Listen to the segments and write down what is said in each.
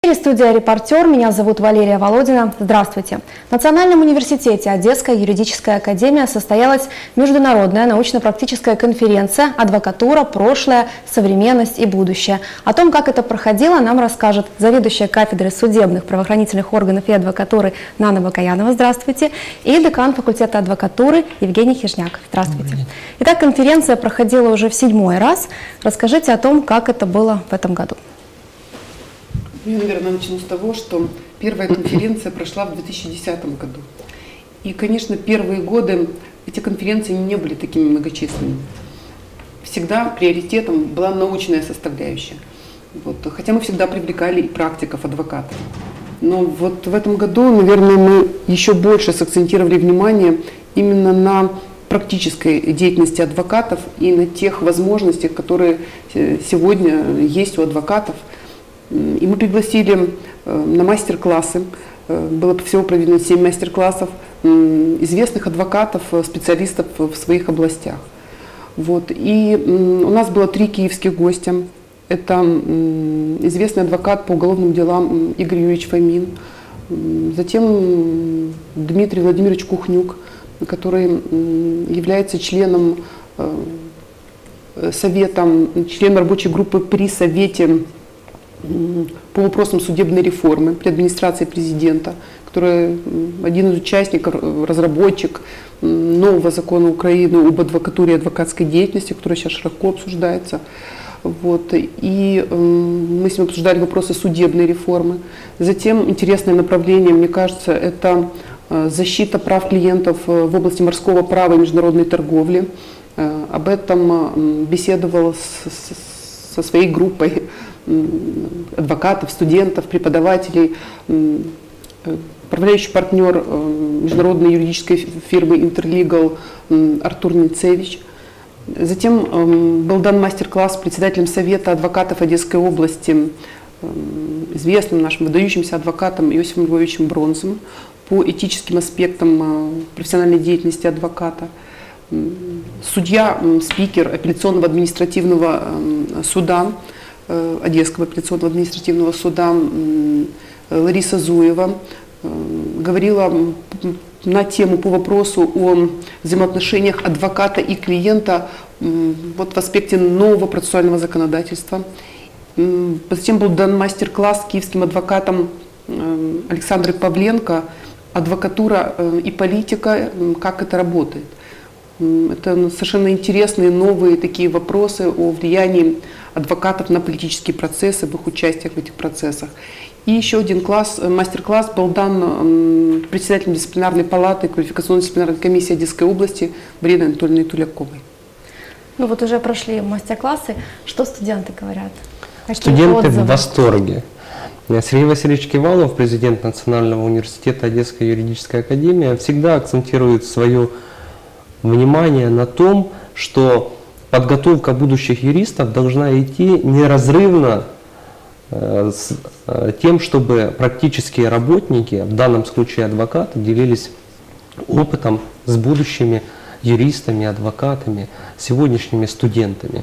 Студия «Репортер». Меня зовут Валерия Володина. Здравствуйте. В Национальном университете Одесская юридическая академия состоялась международная научно-практическая конференция «Адвокатура. Прошлое, современность и будущее». О том, как это проходило, нам расскажет заведующая кафедрой судебных правоохранительных органов и адвокатуры Нана Бакаянова. Здравствуйте. И декан факультета адвокатуры Евгений Хижняк. Здравствуйте. Итак, конференция проходила уже в 7-й раз. Расскажите о том, как это было в этом году. Я, наверное, начну с того, что первая конференция прошла в 2010 году. И, конечно, первые годы эти конференции не были такими многочисленными. Всегда приоритетом была научная составляющая. Хотя мы всегда привлекали и практиков, адвокатов. Но вот в этом году, наверное, мы еще больше сакцентировали внимание именно на практической деятельности адвокатов и на тех возможностях, которые сегодня есть у адвокатов. И мы пригласили на мастер-классы, было всего проведено 7 мастер-классов, известных адвокатов, специалистов в своих областях. И у нас было 3 киевских гостя. Это известный адвокат по уголовным делам Игорь Юрьевич Фомин, затем Дмитрий Владимирович Кухнюк, который является членом член рабочей группы при Совете по вопросам судебной реформы при администрации президента, который один из участников, разработчик нового закона Украины об адвокатуре и адвокатской деятельности, который сейчас широко обсуждается. И мы с ним обсуждали вопросы судебной реформы. Затем интересное направление, мне кажется, это защита прав клиентов в области морского права и международной торговли. Об этом беседовал со своей группой адвокатов, студентов, преподавателей, управляющий партнер международной юридической фирмы Интерлигал Артур Ницевич. Затем был дан мастер-класс председателем Совета адвокатов Одесской области, известным нашим выдающимся адвокатом Иосифом Львовичем Бронзом по этическим аспектам профессиональной деятельности адвоката. Судья, спикер апелляционного административного суда, Одесского апелляционного административного суда Лариса Зуева говорила на тему по вопросу о взаимоотношениях адвоката и клиента в аспекте нового процессуального законодательства. Затем был дан мастер-класс киевским адвокатом Александрой Павленко «Адвокатура и политика. Как это работает». Это совершенно интересные новые такие вопросы о влиянии адвокатов на политические процессы, в их участиях в этих процессах. И еще один мастер-класс был дан председателем дисциплинарной палаты квалификационно-дисциплинарной комиссии Одесской области Мариной Анатольевной Туляковой. Уже прошли мастер-классы. Что студенты говорят? Студенты в восторге. Сергей Васильевич Кивалов, президент Национального университета Одесская юридическая академия, всегда акцентирует свое внимание на том, что подготовка будущих юристов должна идти неразрывно с тем, чтобы практические работники, в данном случае адвокаты, делились опытом с будущими юристами, адвокатами, сегодняшними студентами.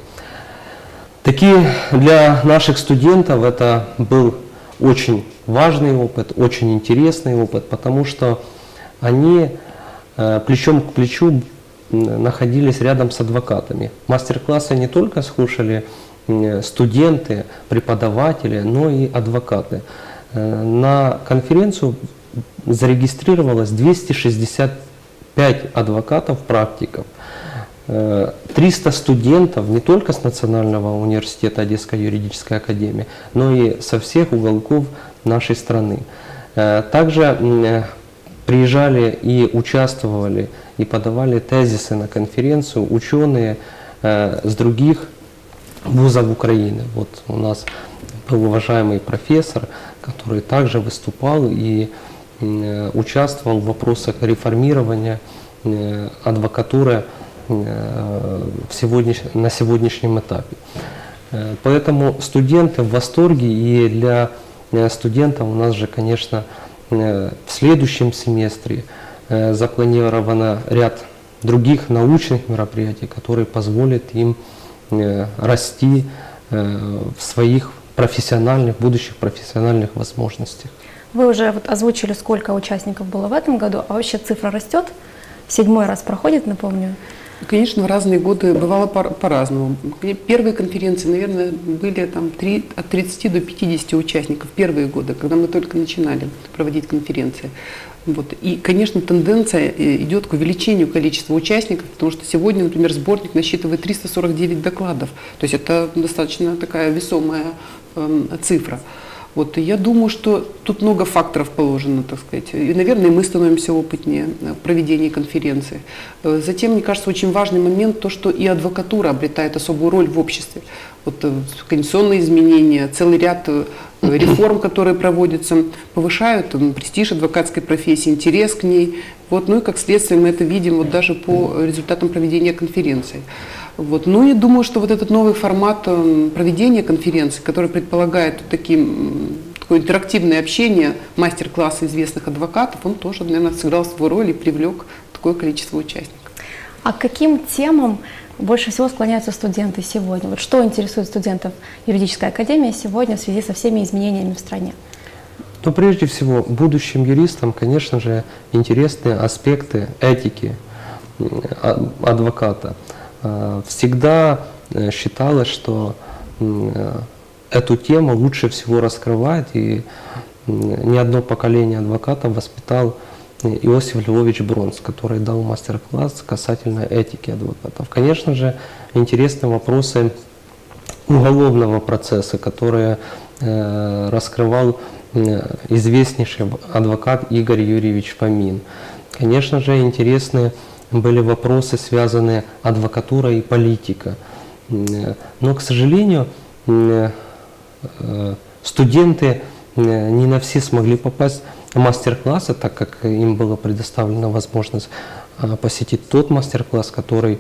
Для наших студентов это был очень важный опыт, очень интересный опыт, потому что они плечом к плечу находились рядом с адвокатами. Мастер-классы не только слушали студенты, преподаватели, но и адвокаты. На конференцию зарегистрировалось 265 адвокатов-практиков, 300 студентов не только с Национального университета Одесской юридической академии, но и со всех уголков нашей страны. Также приезжали и участвовали и подавали тезисы на конференцию ученые с других вузов Украины. У нас был уважаемый профессор, который также выступал и участвовал в вопросах реформирования адвокатуры на сегодняшнем этапе. Поэтому студенты в восторге, и для студентов у нас же, конечно, в следующем семестре запланировано ряд других научных мероприятий, которые позволят им расти в своих будущих профессиональных возможностях. Вы уже вот озвучили, сколько участников было в этом году, а вообще цифра растет? 7-й раз проходит, напомню. Конечно, в разные годы бывало по-разному. Первые конференции, наверное, были там от 30 до 50 участников первые годы, когда мы только начинали проводить конференции. Вот. И, конечно, тенденция идет к увеличению количества участников, потому что сегодня, например, сборник насчитывает 349 докладов. То есть это достаточно такая весомая цифра. Вот, и я думаю, что тут много факторов положено, так сказать. И, наверное, мы становимся опытнее в проведении конференции. Затем, мне кажется, очень важный момент то, что и адвокатура обретает особую роль в обществе. Вот конституционные изменения, целый ряд реформ, которые проводятся, повышают престиж адвокатской профессии, интерес к ней. Вот, ну и как следствие мы это видим вот даже по результатам проведения конференции. Вот. Ну и думаю, что вот этот новый формат проведения конференции, который предполагает такое интерактивное общение, мастер-классы известных адвокатов, он тоже, наверное, сыграл свою роль и привлек такое количество участников. А к каким темам больше всего склоняются студенты сегодня? Вот что интересует студентов юридической академии сегодня в связи со всеми изменениями в стране? Но прежде всего, будущим юристам, конечно же, интересны аспекты этики адвоката. Всегда считалось, что эту тему лучше всего раскрывать, и не одно поколение адвокатов воспитал Иосиф Львович Бронс, который дал мастер-класс касательно этики адвокатов. Конечно же, интересны вопросы уголовного процесса, которые раскрывал известнейший адвокат Игорь Юрьевич Фомин. Конечно же, интересны были вопросы, связанные адвокатура и политика. Но, к сожалению, студенты не на все смогли попасть в мастер-классы, так как им была предоставлена возможность посетить тот мастер-класс, который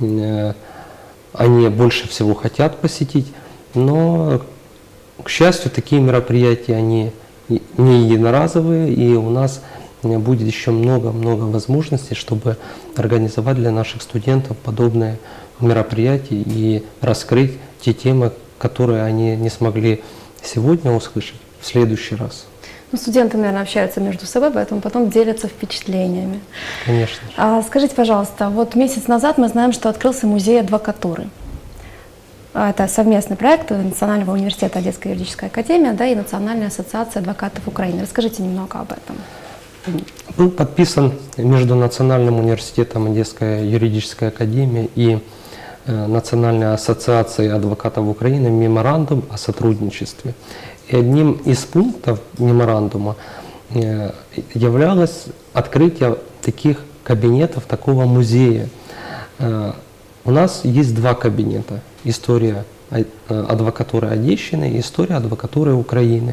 они больше всего хотят посетить. Но, к счастью, такие мероприятия, они не единоразовые, и у нас будет еще много-много возможностей, чтобы организовать для наших студентов подобные мероприятия и раскрыть те темы, которые они не смогли сегодня услышать в следующий раз. Ну, студенты, наверное, общаются между собой, поэтому потом делятся впечатлениями. Конечно. Скажите, пожалуйста, вот месяц назад мы знаем, что открылся музей адвокатуры. Это совместный проект Национального университета Одесская юридическая академия, да, и Национальная ассоциация адвокатов Украины. Расскажите немного об этом. Был подписан между Национальным университетом Одесская юридическая академия и Национальной ассоциацией адвокатов Украины меморандум о сотрудничестве. И одним из пунктов меморандума являлось открытие таких кабинетов, такого музея. У нас есть два кабинета: история адвокатуры Одещины и история адвокатуры Украины,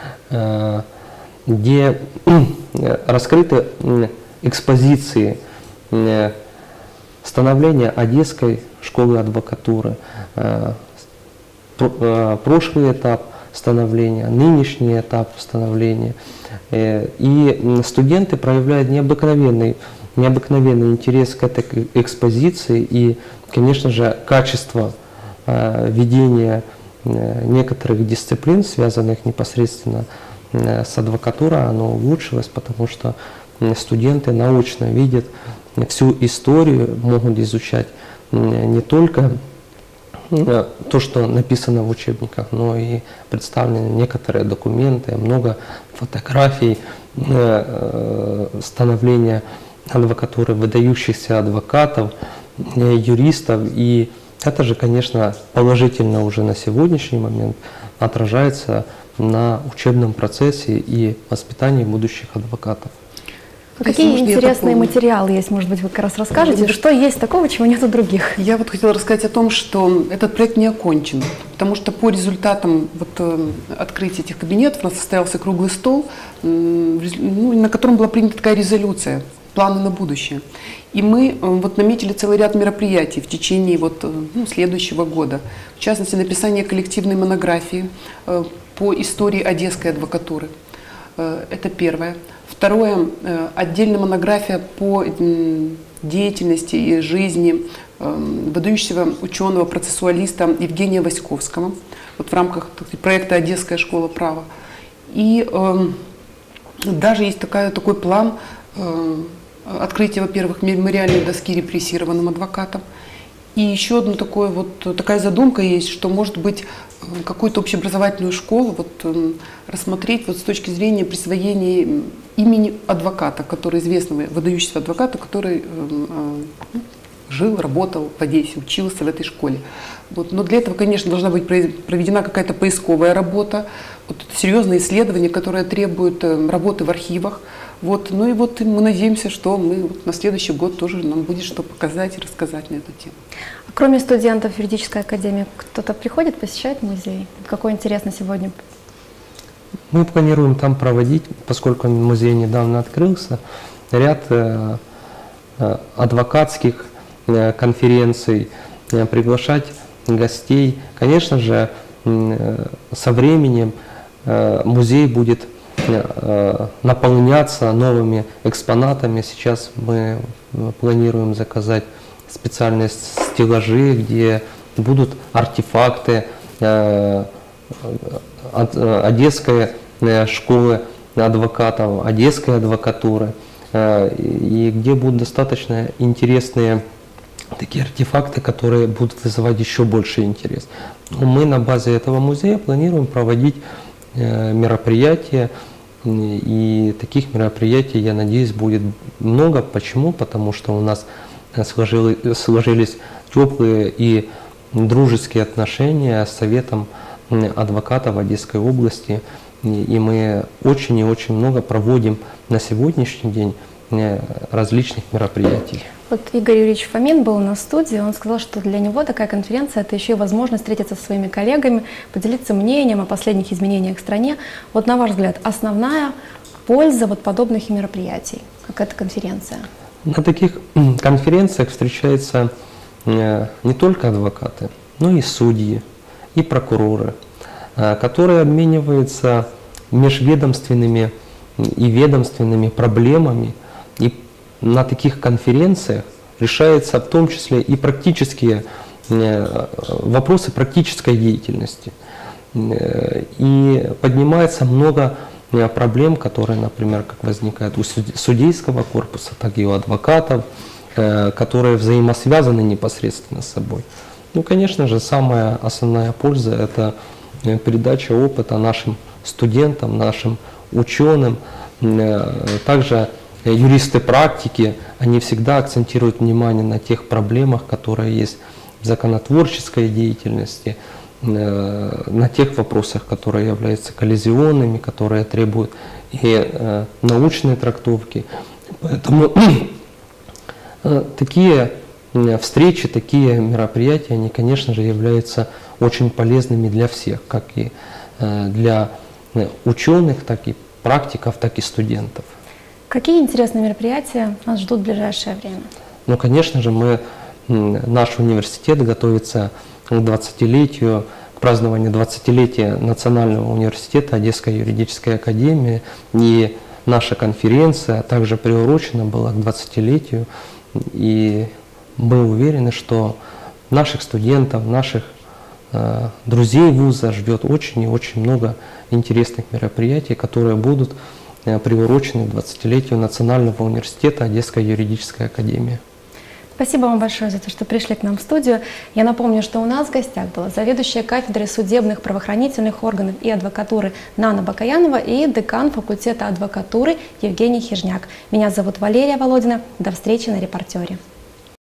где раскрыты экспозиции становления Одесской школы адвокатуры, прошлый этап становления, нынешний этап становления. И студенты проявляют необыкновенный интерес к этой экспозиции, и, конечно же, качество ведения некоторых дисциплин, связанных непосредственно с адвокатурой, оно улучшилось, потому что студенты научно видят всю историю, могут изучать не только то, что написано в учебниках, но и представлены некоторые документы, много фотографий становления адвокатуры, выдающихся адвокатов, юристов. И это же, конечно, положительно уже на сегодняшний момент отражается на учебном процессе и воспитании будущих адвокатов. Какие интересные материалы есть, может быть, вы как раз расскажете, что есть такого, чего нет у других? Я вот хотела рассказать о том, что этот проект не окончен, потому что по результатам открытия этих кабинетов у нас состоялся круглый стол, на котором была принята такая резолюция, планы на будущее. И мы наметили целый ряд мероприятий в течение следующего года. В частности, написание коллективной монографии по истории одесской адвокатуры. Это первое. Второе, отдельная монография по деятельности и жизни выдающегося ученого-процессуалиста Евгения Васьковского вот в рамках проекта «Одесская школа права». И даже есть такой план открытия, во-первых, мемориальной доски репрессированным адвокатам. И еще одна такая задумка есть, что, может быть, какую-то общеобразовательную школу рассмотреть с точки зрения присвоения имени адвоката, который известного, выдающегося адвоката, который жил, работал в Одессе, учился в этой школе. Но для этого, конечно, должна быть проведена какая-то поисковая работа, серьезные исследования, которые требуют работы в архивах. Мы надеемся, что на следующий год тоже нам будет что показать и рассказать на эту тему. Кроме студентов юридической академии, кто-то приходит, посещает музей? Какой интересно сегодня? Мы планируем там проводить, поскольку музей недавно открылся, ряд адвокатских конференций, приглашать гостей. Конечно же, со временем музей будет наполняться новыми экспонатами. Сейчас мы планируем заказать специальные стеллажи, где будут артефакты Одесской школы адвокатов, Одесской адвокатуры, и где будут достаточно интересные такие артефакты, которые будут вызывать еще больше интерес. Мы на базе этого музея планируем проводить мероприятия, и таких мероприятий, я надеюсь, будет много. Почему? Потому что у нас сложились теплые и дружеские отношения с Советом адвокатов Одесской области, и мы очень и очень много проводим на сегодняшний день различных мероприятий. Игорь Юрьевич Фомин был на студии, он сказал, что для него такая конференция – это еще и возможность встретиться со своими коллегами, поделиться мнением о последних изменениях в стране. На ваш взгляд, основная польза подобных мероприятий, как эта конференция? На таких конференциях встречаются не только адвокаты, но и судьи, и прокуроры, которые обмениваются межведомственными и ведомственными проблемами. И на таких конференциях решаются в том числе и практические вопросы практической деятельности. И поднимается много проблем, которые, например, как возникают у судейского корпуса, так и у адвокатов, которые взаимосвязаны непосредственно с собой. Конечно же, самая основная польза – это передача опыта нашим студентам, нашим ученым. Также юристы практики, они всегда акцентируют внимание на тех проблемах, которые есть в законотворческой деятельности, на тех вопросах, которые являются коллизионными, которые требуют и научной трактовки. Поэтому такие встречи, такие мероприятия, они, конечно же, являются очень полезными для всех, как и для ученых, так и практиков, так и студентов. Какие интересные мероприятия нас ждут в ближайшее время? Конечно же, наш университет готовится к 20-летию, к празднованию 20-летия Национального университета Одесской юридической академии. И наша конференция также приурочена была к 20-летию. И мы уверены, что наших студентов, наших друзей вуза ждет очень и очень много интересных мероприятий, которые будут приурочены к 20-летию Национального университета Одесской юридической академии. Спасибо вам большое за то, что пришли к нам в студию. Я напомню, что у нас в гостях была заведующая кафедрой судебных, правоохранительных органов и адвокатуры Нана Бакаянова и декан факультета адвокатуры Евгений Хижняк. Меня зовут Валерия Володина. До встречи на «Репортере».